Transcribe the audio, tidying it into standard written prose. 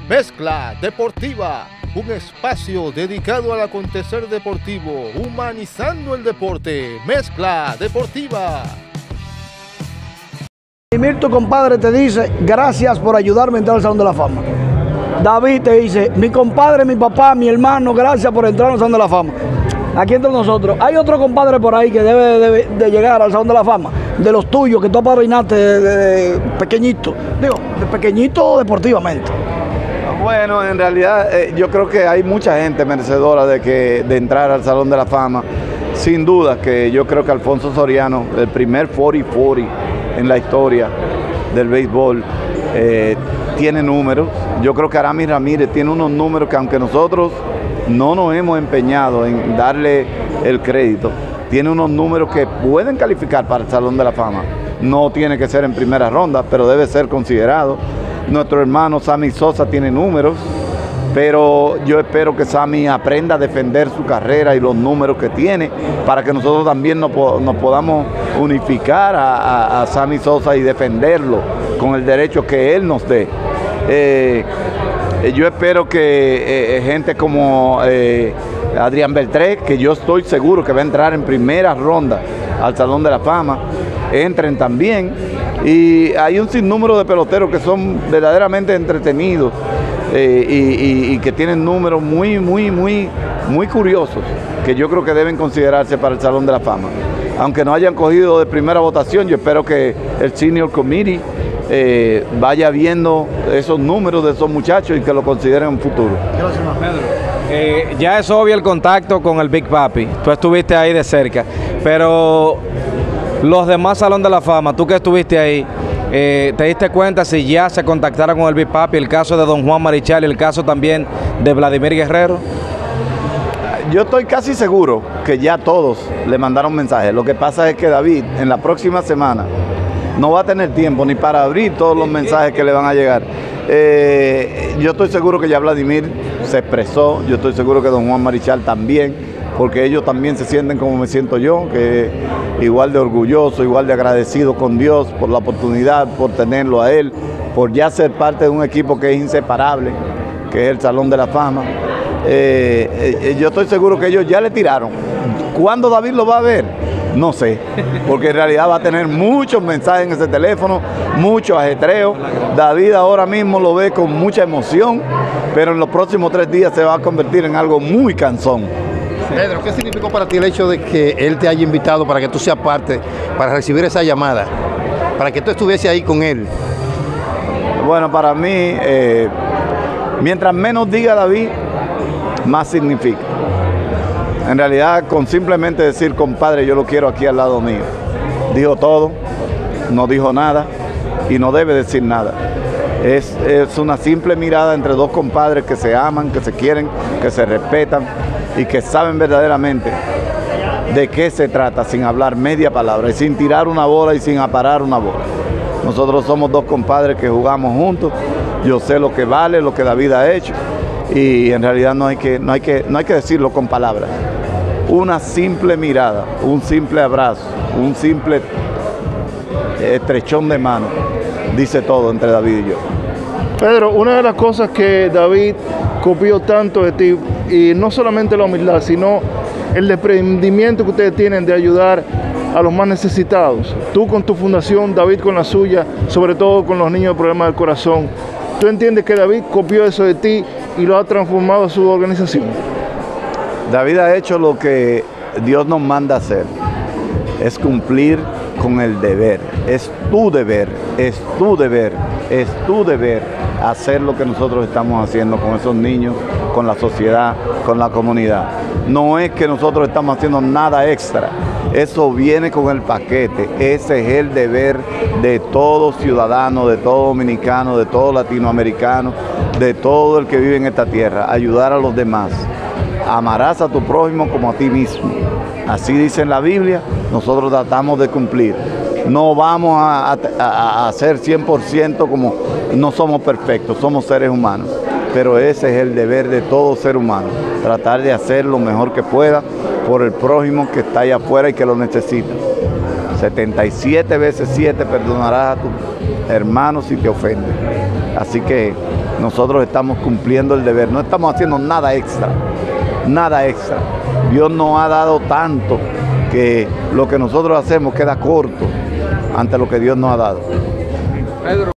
Mezcla Deportiva, un espacio dedicado al acontecer deportivo, humanizando el deporte. Mezcla Deportiva. Tu compadre te dice, gracias por ayudarme a entrar al Salón de la Fama. David te dice, mi compadre, mi papá, mi hermano, gracias por entrar al Salón de la Fama. Aquí entre nosotros, hay otro compadre por ahí que debe de llegar al Salón de la Fama, de los tuyos, que tú apadrinaste de pequeñito, digo, de pequeñito deportivamente. Bueno, en realidad yo creo que hay mucha gente merecedora de entrar al Salón de la Fama. Sin duda que yo creo que Alfonso Soriano, el primer 40-40 en la historia del béisbol, tiene números. Yo creo que Aramis Ramírez tiene unos números que, aunque nosotros no nos hemos empeñado en darle el crédito, tiene unos números que pueden calificar para el Salón de la Fama. No tiene que ser en primera ronda, pero debe ser considerado. Nuestro hermano Sammy Sosa tiene números, pero yo espero que Sammy aprenda a defender su carrera y los números que tiene, para que nosotros también nos podamos unificar a Sammy Sosa y defenderlo con el derecho que él nos dé. Yo espero que gente como Adrián Beltré, que yo estoy seguro que va a entrar en primera ronda al Salón de la Fama, entren también. Y hay un sinnúmero de peloteros que son verdaderamente entretenidos y que tienen números muy curiosos, que yo creo que deben considerarse para el Salón de la Fama. Aunque no hayan cogido de primera votación, yo espero que el Senior Committee vaya viendo esos números de esos muchachos y que lo consideren en un futuro. Gracias, Pedro. Ya es obvio el contacto con el Big Papi, tú estuviste ahí de cerca, pero los demás Salón de la Fama, tú que estuviste ahí, ¿te diste cuenta si ya se contactaron con el Big Papi, el caso de Don Juan Marichal y el caso también de Vladimir Guerrero? Yo estoy casi seguro que ya todos le mandaron mensajes. Lo que pasa es que David en la próxima semana no va a tener tiempo ni para abrir todos los mensajes que le van a llegar. Yo estoy seguro que ya Vladimir se expresó, yo estoy seguro que Don Juan Marichal también, porque ellos también se sienten como me siento yo, que igual de orgulloso, igual de agradecido con Dios por la oportunidad, por tenerlo a él, por ya ser parte de un equipo que es inseparable, que es el Salón de la Fama. Yo estoy seguro que ellos ya le tiraron. ¿Cuándo David lo va a ver? No sé, porque en realidad va a tener muchos mensajes en ese teléfono, mucho ajetreo. David ahora mismo lo ve con mucha emoción, pero en los próximos 3 días se va a convertir en algo muy cansón. Pedro, ¿qué significó para ti el hecho de que él te haya invitado para que tú seas parte, para recibir esa llamada, para que tú estuviese ahí con él? Bueno, para mí, mientras menos diga David, más significa. En realidad, con simplemente decir, compadre, yo lo quiero aquí al lado mío, dijo todo, no dijo nada y no debe decir nada. Es una simple mirada entre dos compadres que se aman, que se quieren, que se respetan y que saben verdaderamente de qué se trata, sin hablar media palabra y sin tirar una bola y sin aparar una bola. Nosotros somos dos compadres que jugamos juntos, yo sé lo que vale, lo que David ha hecho, y en realidad no hay que decirlo con palabras. Una simple mirada, un simple abrazo, un simple estrechón de mano, dice todo entre David y yo. Pedro, una de las cosas que David copió tanto de ti, y no solamente la humildad, sino el desprendimiento que ustedes tienen de ayudar a los más necesitados. Tú con tu fundación, David con la suya, sobre todo con los niños de problemas del corazón. ¿Tú entiendes que David copió eso de ti y lo ha transformado a su organización? David ha hecho lo que Dios nos manda hacer, es cumplir con el deber. Es tu deber, es tu deber, es tu deber hacer lo que nosotros estamos haciendo con esos niños, con la sociedad, con la comunidad. No es que nosotros estamos haciendo nada extra, eso viene con el paquete. Ese es el deber de todo ciudadano, de todo dominicano, de todo latinoamericano, de todo el que vive en esta tierra, ayudar a los demás. Amarás a tu prójimo como a ti mismo. Así dice en la Biblia, nosotros tratamos de cumplir. No vamos a hacer 100% como no somos perfectos, somos seres humanos. Pero ese es el deber de todo ser humano, tratar de hacer lo mejor que pueda por el prójimo que está allá afuera y que lo necesita. 77 veces 7 perdonarás a tu hermano si te ofende. Así que nosotros estamos cumpliendo el deber, no estamos haciendo nada extra, nada extra. Dios nos ha dado tanto que lo que nosotros hacemos queda corto ante lo que Dios nos ha dado.